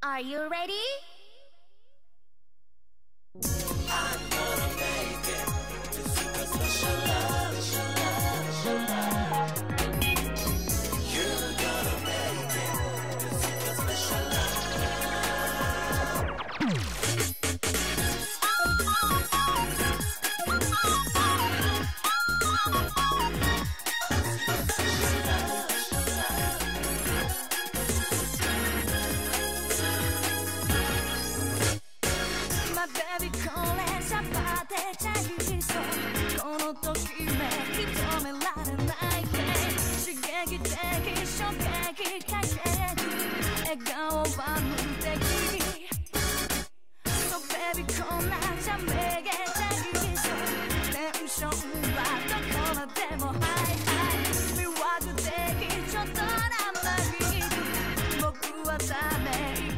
Are you ready? I'm gonna make it. This super special love, you're gonna make it. This super special love. My baby calling シャバでチャリソこのときめき止められないね刺激的衝撃かける笑顔は無敵 So baby こんなじゃめげチャリソテンションはどこまでもハイハイ魅惑的ちょっとなまり僕はダメ